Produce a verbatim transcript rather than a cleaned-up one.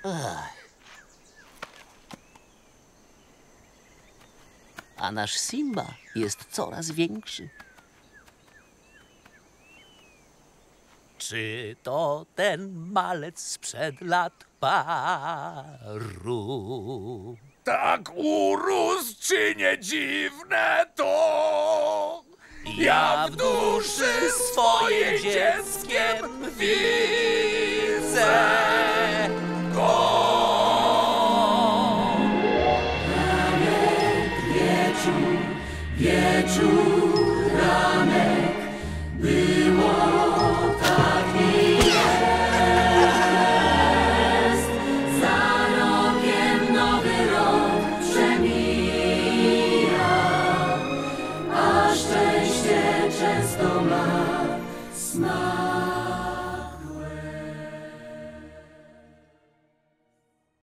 A nasz Simba jest coraz większy. Czy to ten malec sprzed lat paru? Tak urósł, czy nie dziwne to? Ja w duszy swoje dzieckiem widzę.